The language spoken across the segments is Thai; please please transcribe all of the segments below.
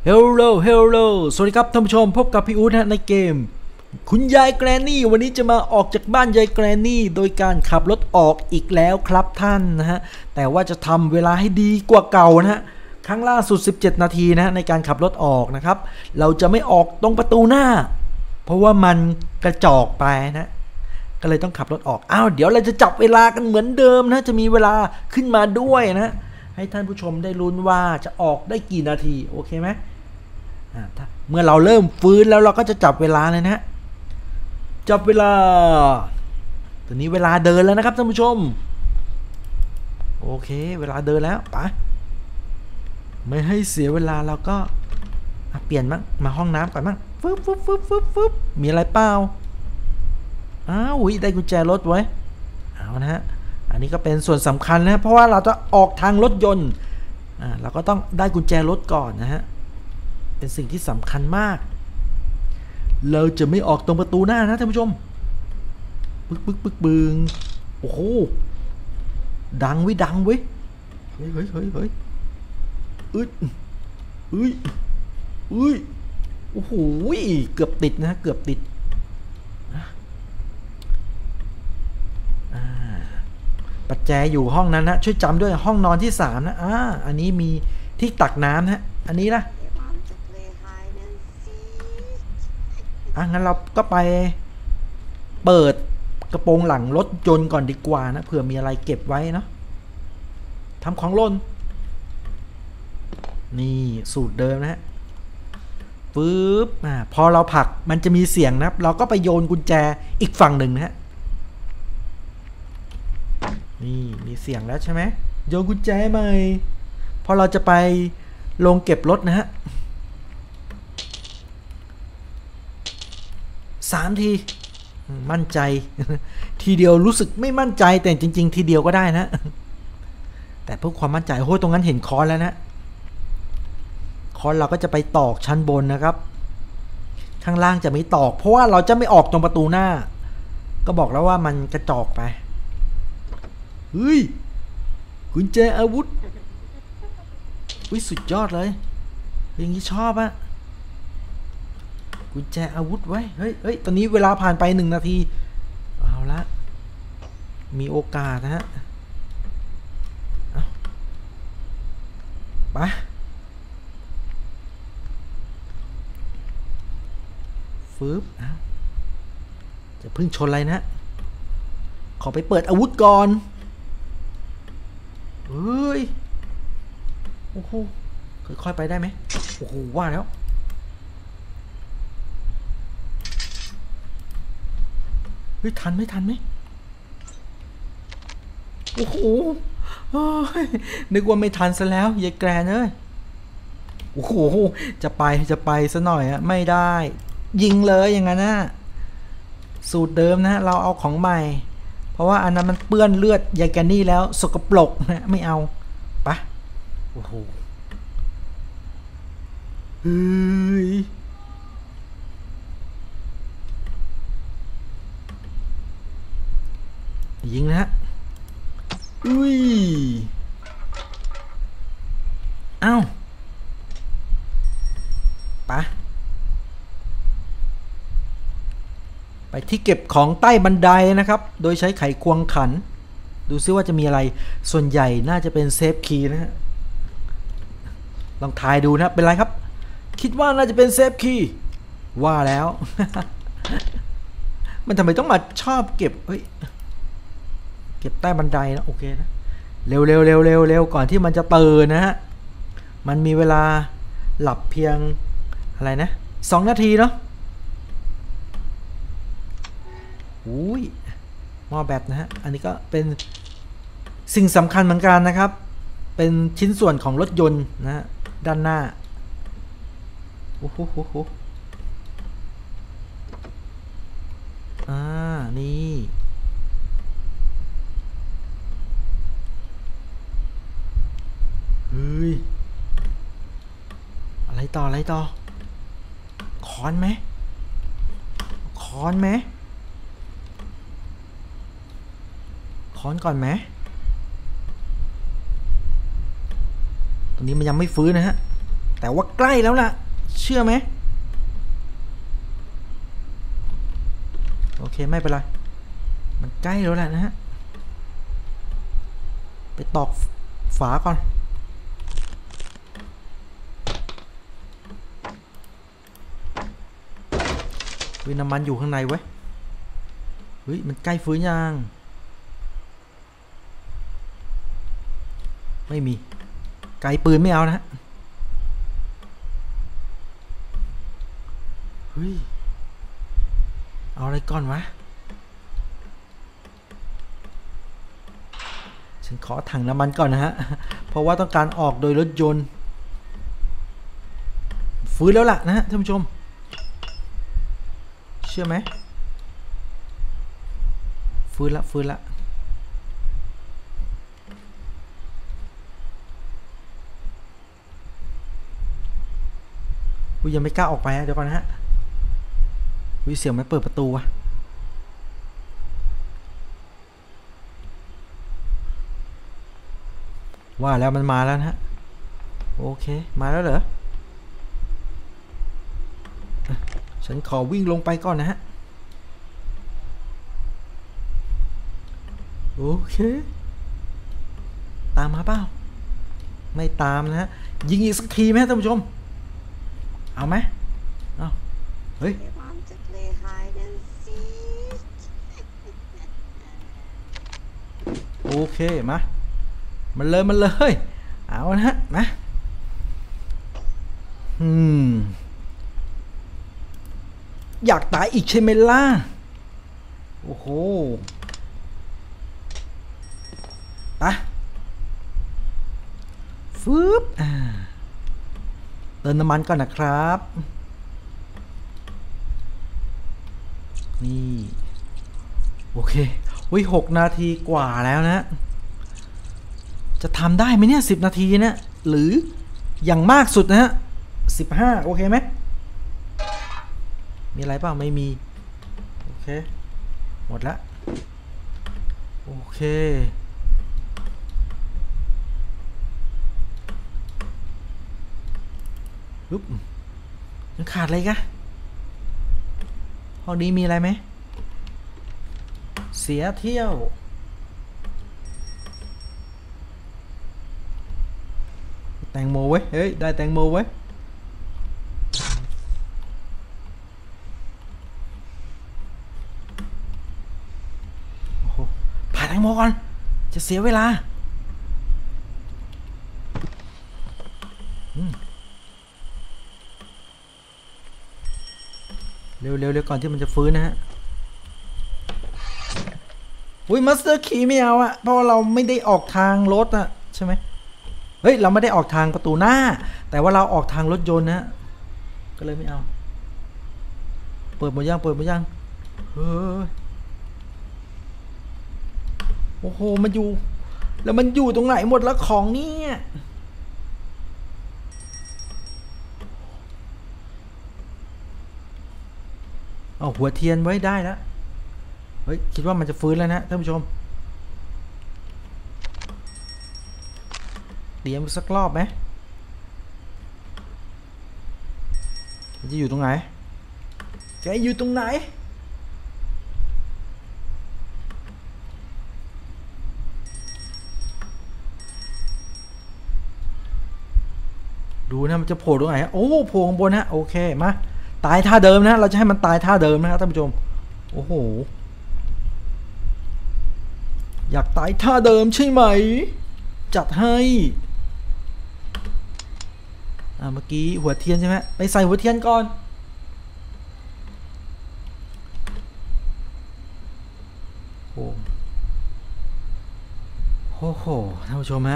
เฮลโลสวัสดีครับท่านผู้ชมพบกับพี่อู๊ดในเกมคุณยายแกรนนี่วันนี้จะมาออกจากบ้านยายแกรนนี่โดยการขับรถออกอีกแล้วครับท่านนะฮะแต่ว่าจะทำเวลาให้ดีกว่าเก่านะฮะครั้งล่าสุด17นาทีนะในการขับรถออกนะครับเราจะไม่ออกตรงประตูหน้าเพราะว่ามันกระจอกไปนะก็เลยต้องขับรถออกเดี๋ยวเราจะจับเวลากันเหมือนเดิมนะจะมีเวลาขึ้นมาด้วยนะให้ท่านผู้ชมได้ลุ้นว่าจะออกได้กี่นาทีโอเคไหมเมื่อเราเริ่มฟื้นแล้วเราก็จะจับเวลาเลยนะจับเวลาตอนนี้เวลาเดินแล้วนะครับท่านผู้ชมโอเคเวลาเดินแล้วไปไม่ให้เสียเวลาเราก็เปลี่ยนมั้งมาห้องน้ำก่อนมั้งฟึบมีอะไรเปล่าได้กุญแจรถไว้เอานะฮะอันนี้ก็เป็นส่วนสำคัญนะเพราะว่าเราจะออกทางรถยนต์เราก็ต้องได้กุญแจรถก่อนนะฮะเป็นสิ่งที่สำคัญมากเราจะไม่ออกตรงประตูหน้านะท่านผู้ชมบึงโอ้โหดังเว้ยเฮ้ยโอ้โหเกือบติดนะเกือบติดปัจแจอยู่ห้องนั้นนะช่วยจำด้วยห้องนอนที่3นะอันนี้มีที่ตักน้ำนะอันนี้นะงั้นเราก็ไปเปิดกระโปรงหลังรถยนต์ก่อนดีกว่านะเผื่อมีอะไรเก็บไว้เนาะทำของหล่นนี่สูตรเดิมนะฮะปึ๊บพอเราผลักมันจะมีเสียงนะเราก็ไปโยนกุญแจอีกฝั่งหนึ่งนะฮะนี่มีเสียงแล้วใช่ไหมโยนกุญแจใหม่พอเราจะไปลงเก็บรถนะฮะ3 ทีมั่นใจทีเดียวรู้สึกไม่มั่นใจแต่จริงๆทีเดียวก็ได้นะแต่เพื่อความมั่นใจโอ้ยตรงนั้นเห็นค้อนแล้วนะค้อนเราก็จะไปตอกชั้นบนนะครับข้างล่างจะไม่ตอกเพราะว่าเราจะไม่ออกตรงประตูหน้าก็บอกแล้วว่ามันกระจอกไปเฮ้ยกุญแจอาวุธสุดยอดเลยอย่างนี้ชอบอะกุญแจอาวุธไว้เฮ้ยตอนนี้เวลาผ่านไป1 นาทีเอาละมีโอกาสนะฮะไปฟืบจะพึ่งชนอะไรนะขอไปเปิดอาวุธก่อนเฮ้ยโอ้โหค่อยๆไปได้ไหมโอ้โหว่าแล้วเฮ้ยทันไหมโอ้โหนึกว่าไม่ทันซะแล้วยายแกรนเอ้ยโอ้โหจะไปซะหน่อยไม่ได้ยิงเลยอย่างนั้นนะสูตรเดิมนะเราเอาของใหม่เพราะว่าอันนั้นมันเปื้อนเลือดยายแกรนนี่แล้วสกปรกนะไม่เอาปะโอ้โหเฮ้ยยิงนะฮะปะไปที่เก็บของใต้บันไดนะครับโดยใช้ไขควงขันดูซิว่าจะมีอะไรส่วนใหญ่น่าจะเป็นเซฟคีย์นะฮะลองทายดูนะเป็นไรครับคิดว่าน่าจะเป็นเซฟคีย์ว่าแล้ว มันทำไมต้องมาชอบเก็บเก็บใต้บันไดนะโอเคนะเร็วก่อนที่มันจะตื่นนะฮะมันมีเวลาหลับเพียงอะไรนะ2 นาทีเนาะหม้อแบตนะฮะอันนี้ก็เป็นสิ่งสำคัญเหมือนกันนะครับเป็นชิ้นส่วนของรถยนต์นะฮะด้านหน้าโอ้โหนี่เฮ้ยอะไรต่อค้อนไหมค้อนก่อนไหมตรงนี้มันยังไม่ฟื้นนะฮะแต่ว่าใกล้แล้วล่ะเชื่อไหมโอเคไม่เป็นไรมันใกล้แล้วแหละนะฮะไปตอกฝาก่อนวิน้ำมันอยู่ข้างในเว้ยเฮ้ยมันใกล้ฟื้นยังไม่มีไกลปืนไม่เอานะฮะเฮ้ยเอาอะไรก่อนวะฉันขอถังน้ำมันก่อนนะฮะเพราะว่าต้องการออกโดยรถยนต์ฟื้นแล้วล่ะนะฮะท่านผู้ชมเชื่อไหมฟื้นละยังไม่กล้าออกไปเดี๋ยวก่อนนะฮะเสียงไม่เปิดประตูวะว่าแล้วมันมาแล้วนะฮะโอเคมาแล้วเหรอฉันขอวิ่งลงไปก่อนนะฮะโอเคตามมาเปล่าไม่ตามนะฮะยิงอีกสักทีไหมท่านผู้ชมเอาไหมเอาเฮ้ยโอเคมามันเลยเอานะฮะมาอยากตายอีกใช่ไหมล่ะโอ้โหไปฟึบเติมน้ำมันก่อนนะครับนี่โอเค6 นาทีกว่าแล้วนะจะทำได้ไหมเนี่ย10 นาทีเนี่ยหรืออย่างมากสุดนะฮะ15โอเคไหมมีอะไรเปล่าไม่มีโอเคหมดละโอเคปุ๊บยังขาดอะไรกะห้องนี้มีอะไรไหมเสียเที่ยวแตงโมเว้ยเฮ้ยได้แตงโมเว้ยโอ้โหผ่าแตงโมก่อนจะเสียเวลาเร็วก่อนที่มันจะฟื้นนะฮะมาสเตอร์คีย์ไม่เอาอะเพราะเราไม่ได้ออกทางรถอะใช่ไหมเฮ้ยเราไม่ได้ออกทางประตูหน้าแต่ว่าเราออกทางรถยนต์นะก็เลยไม่เอาเปิดหมดยังเฮ้ยโอ้โหมันอยู่แล้วมันอยู่ตรงไหนหมดแล้วของนี่เอาหัวเทียนไว้ได้แล้วเฮ้ยคิดว่ามันจะฟื้นแล้วนะท่านผู้ชมเตรียมสักรอบไหมมันจะอยู่ตรงไหนแกอยู่ตรงไหนดูนะมันจะโผล่ตรงไหนโอ้โผล่ข้างบนฮะโอเคมาตายท่าเดิมนะเราจะให้มันตายท่าเดิมนะครับท่านผู้ชมโอ้โหอยากตายท่าเดิมใช่ไหมจัดให้เมื่อกี้หัวเทียนใช่ไหมไปใส่หัวเทียนก่อนโอ้โหท่านผู้ชมฮะ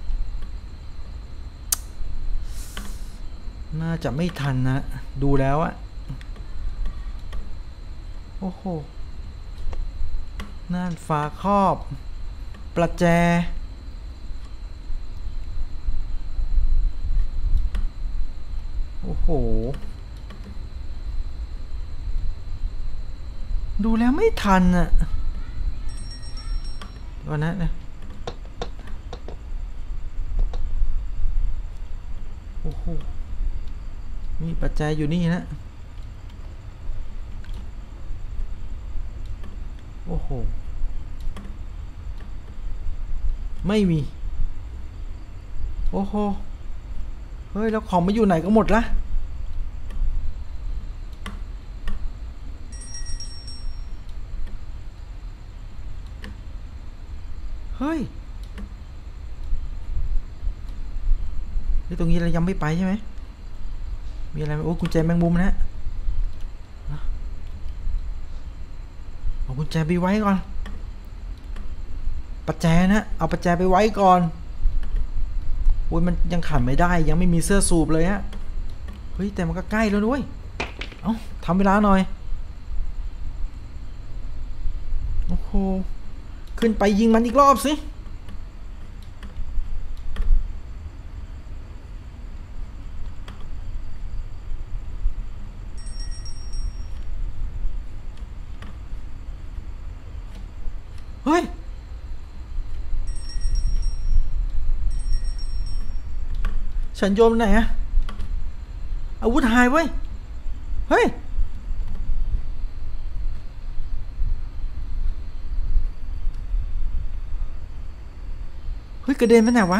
น่าจะไม่ทันนะดูแล้วอะโอ้โหน่านฝาครอบประแจโอ้โหดูแล้วไม่ทันอะก่อนนะโอ้โหนี่ปัจจัยอยู่นี่นะโอ้โหไม่มีโอ้โหเฮ้ยแล้วของมาอยู่ไหนก็หมดละเฮ้ยตรงนี้เรายังไม่ไปใช่ไหมมีอะไรไหมโอ้กุญแจแมงมุมนะเอากุญแจไปไว้ก่อนประแจนะเอาประแจไปไว้ก่อนโอ้ยมันยังขันไม่ได้ยังไม่มีเสื้อสูบเลยฮะเฮ้ยแต่มันก็ใกล้แล้วด้วยเอ้าทำเวลาหน่อยโอ้โหขึ้นไปยิงมันอีกรอบสิเฮ้ยฉันโยนไหนอะอาวุธหายเว้ยเฮ้ยกระเด็นไปไหนวะ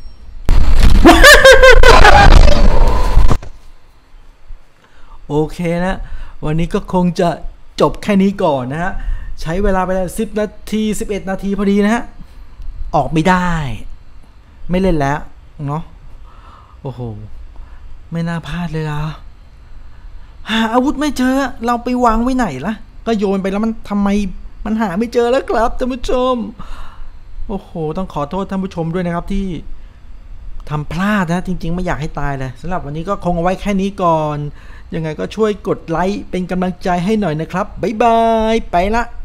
โอเคนะวันนี้ก็คงจะจบแค่นี้ก่อนนะฮะใช้เวลาไปแล้ว10 นาที11 นาทีพอดีนะฮะออกไม่ได้ไม่เล่นแล้วเนาะโอ้โหไม่น่าพลาดเลยล่ะหาอาวุธไม่เจอเราไปวางไว้ไหนล่ะก็โยนไปแล้วมันทำไมมันหาไม่เจอแล้วครับท่านผู้ชมโอ้โหต้องขอโทษท่านผู้ชมด้วยนะครับที่ทำพลาดนะจริงๆไม่อยากให้ตายเลยสำหรับวันนี้ก็คงเอาไว้แค่นี้ก่อนยังไงก็ช่วยกดไลค์เป็นกำลังใจให้หน่อยนะครับบ๊ายบายไปละ